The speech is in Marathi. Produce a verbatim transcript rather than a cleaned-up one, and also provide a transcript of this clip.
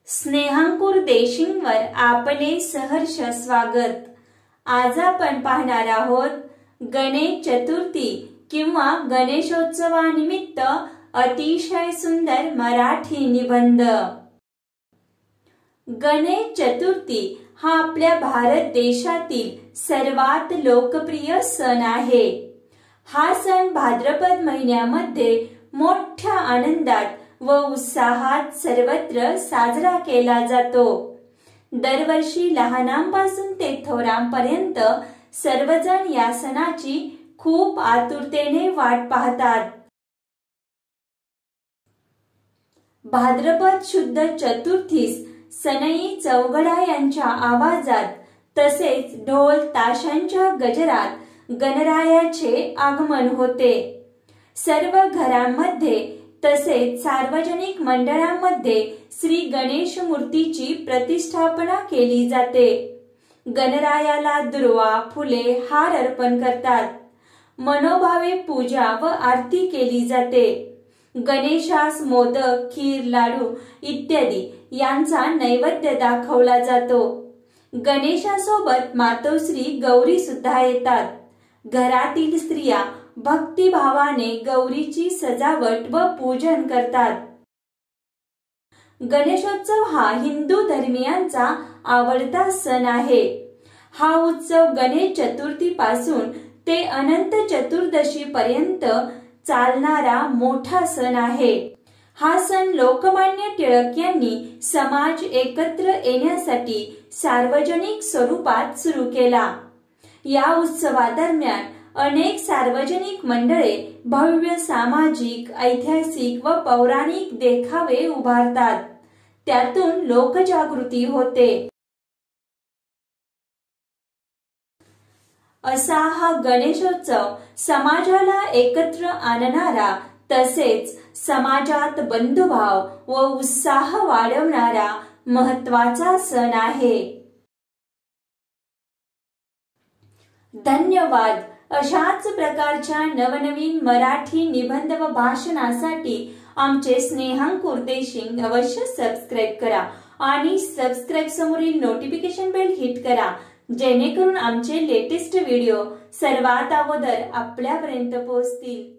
स्नेहांकुर देशिंगवर आपले सहर्ष स्वागत। आज आपण पाहणार आहोत गणेश चतुर्थी किंवा गणेशोत्सवानिमित्त अतिशय सुंदर मराठी निबंध। गणेश चतुर्थी हा आपल्या भारत देशातील सर्वात लोकप्रिय सण आहे। हा सण भाद्रपद महिन्यामध्ये मोठ्या आनंदात व उत्साहात सर्वत्र साजरा केला जातो। दरवर्षी लहानांपासून ते थोरांपर्यंत सर्वजण या सणाची खूप आतुरतेने वाट पाहतात। भाद्रपद शुद्ध चतुर्थीस सनई चौघडा यांच्या आवाजात तसेच ढोल ताशांच्या गजरात गणरायाचे आगमन होते। सर्व घरांमध्ये तसेच सार्वजनिक मंडळांमध्ये श्री गणेश मूर्तीची प्रतिष्ठापना केली जाते। गणरायाला दुर्वा, फुले, हार अर्पण करतात। मनोभावे पूजा व आरती केली जाते। गणेशास मोदक, खीर, लाडू इत्यादी यांचा नैवेद्य दाखवला जातो। गणेशासोबत मातोश्री गौरी सुद्धा येतात। घरातील स्त्रिया भक्तिभावाने गौरीची सजावट व पूजन करतात। गणेशोत्सव हा हिंदू धर्मीयांचा आवडता सण आहे। हा उत्सव गणेश चतुर्थी पासून ते अनंत चतुर्दशी पर्यंत चालणारा मोठा सण आहे। हा सण लोकमान्य टिळक यांनी समाज एकत्र येण्यासाठी सार्वजनिक स्वरूपात सुरू केला। या उत्सवादरम्यान अनेक सार्वजनिक मंडळे भव्य सामाजिक, ऐतिहासिक व पौराणिक देखावे उभारतात। त्यातून लोकजागृती होते। असा हा गणेशोत्सव समाजाला एकत्र आणणारा तसेच समाजात बंधुभाव व उत्साह वाढवणारा महत्त्वाचा सण आहे। धन्यवाद। अशाच प्रकारच्या नवनवीन मराठी निबंध व भाषणासाठी आमचे स्नेहांकुर देशिंग अवश्य सबस्क्राइब करा आणि सबस्क्राइब समोरील नोटिफिकेशन बेल हिट करा, जेणेकरून आमचे लेटेस्ट व्हिडिओ सर्वात अगोदर आपल्यापर्यंत पोहोचतील।